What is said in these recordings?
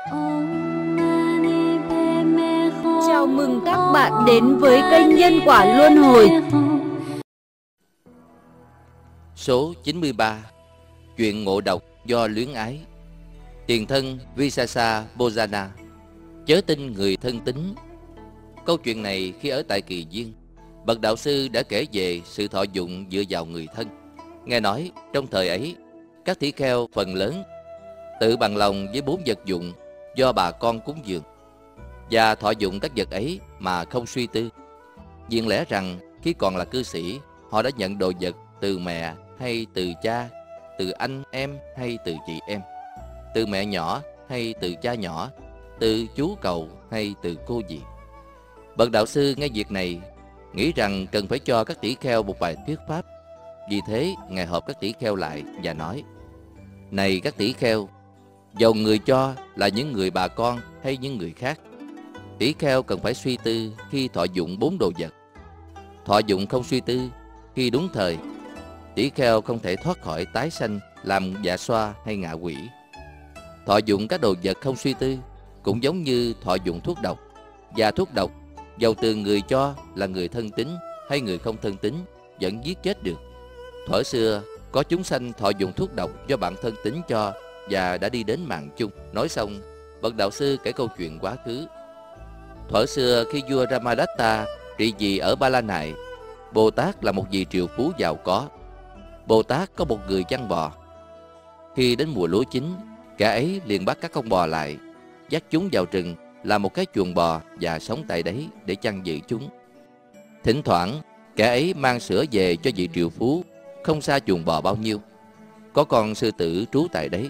Chào mừng các bạn đến với kênh Nhân Quả Luân Hồi. Số 93. Chuyện ngộ độc do luyến ái. Tiền thân Visasa Bojana. Chớ tin người thân tín. Câu chuyện này khi ở tại Kỳ Viên, bậc đạo sư đã kể về sự thọ dụng dựa vào người thân. Nghe nói trong thời ấy, các tỷ kheo phần lớn tự bằng lòng với 4 vật dụng do bà con cúng dường, và thọ dụng các vật ấy mà không suy tư. Diện lẽ rằng khi còn là cư sĩ, họ đã nhận đồ vật từ mẹ hay từ cha, từ anh em hay từ chị em, từ mẹ nhỏ hay từ cha nhỏ, từ chú cậu hay từ cô dì. Bậc đạo sư nghe việc này, nghĩ rằng cần phải cho các tỷ kheo một bài thuyết pháp. Vì thế ngài họp các tỷ kheo lại và nói: Này các tỷ kheo, dầu người cho là những người bà con hay những người khác, tỷ kheo cần phải suy tư khi thọ dụng 4 đồ vật. Thọ dụng không suy tư khi đúng thời, tỷ kheo không thể thoát khỏi tái sanh làm dạ xoa hay ngạ quỷ. Thọ dụng các đồ vật không suy tư cũng giống như thọ dụng thuốc độc. Và thuốc độc, dầu từ người cho là người thân tín hay người không thân tín, vẫn giết chết được. Thuở xưa có chúng sanh thọ dụng thuốc độc do bạn thân tín cho và đã đi đến mạng chung. Nói xong, bậc đạo sư kể câu chuyện quá khứ. Thuở xưa khi vua Ramadatta trị vì ở Ba La Nại, Bồ Tát là một vị triệu phú giàu có. Bồ Tát có một người chăn bò. Khi đến mùa lúa chín, kẻ ấy liền bắt các con bò lại, dắt chúng vào rừng, làm một cái chuồng bò và sống tại đấy để chăn giữ chúng. Thỉnh thoảng, kẻ ấy mang sữa về cho vị triệu phú, không xa chuồng bò bao nhiêu. Có con sư tử trú tại đấy.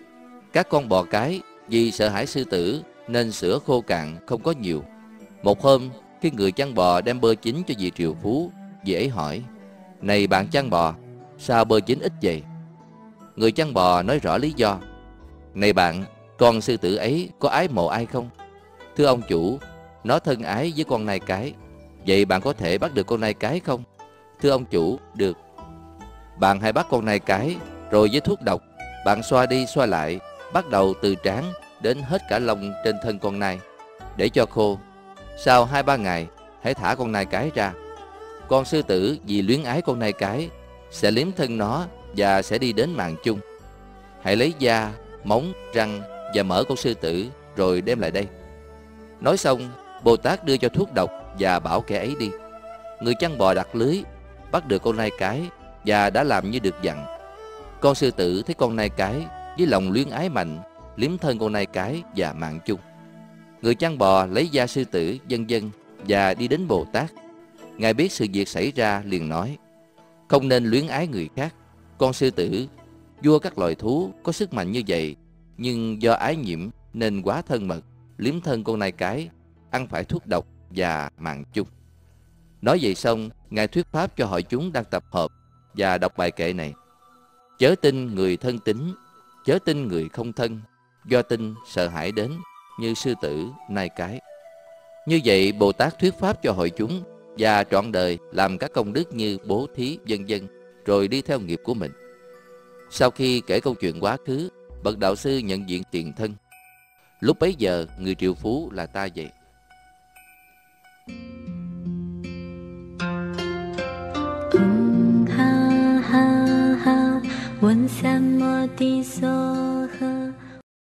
Các con bò cái vì sợ hãi sư tử nên sữa khô cạn không có nhiều. Một hôm, khi người chăn bò đem bơ chín cho vị triệu phú, vị ấy hỏi: Này bạn chăn bò, sao bơ chín ít vậy? Người chăn bò nói rõ lý do: Này bạn, con sư tử ấy có ái mộ ai không? Thưa ông chủ, nó thân ái với con nai cái. Vậy bạn có thể bắt được con nai cái không? Thưa ông chủ, được. Bạn hãy bắt con nai cái, rồi với thuốc độc, bạn xoa đi xoa lại, bắt đầu từ trán đến hết cả lông trên thân con nai, để cho khô. Sau 2-3 ngày, hãy thả con nai cái ra. Con sư tử vì luyến ái con nai cái sẽ liếm thân nó và sẽ đi đến mạng chung. Hãy lấy da, móng, răng và mỡ con sư tử rồi đem lại đây. Nói xong, Bồ Tát đưa cho thuốc độc và bảo kẻ ấy đi. Người chăn bò đặt lưới, bắt được con nai cái và đã làm như được dặn. Con sư tử thấy con nai cái với lòng luyến ái mạnh, liếm thân con nai cái và mạng chung. Người chăn bò lấy da sư tử vân vân và đi đến Bồ Tát. Ngài biết sự việc xảy ra liền nói: Không nên luyến ái người khác. Con sư tử, vua các loài thú, có sức mạnh như vậy, nhưng do ái nhiễm nên quá thân mật, liếm thân con nai cái, ăn phải thuốc độc và mạng chung. Nói vậy xong, Ngài thuyết pháp cho hội chúng đang tập hợp và đọc bài kệ này: Chớ tin người thân tín, chớ tin người không thân, do tin sợ hãi đến như sư tử, nai cái. Như vậy Bồ Tát thuyết pháp cho hội chúng và trọn đời làm các công đức như bố thí vân vân, rồi đi theo nghiệp của mình. Sau khi kể câu chuyện quá khứ, bậc đạo sư nhận diện tiền thân. Lúc bấy giờ người triệu phú là ta vậy. Ha ha ha, 问三摩地所。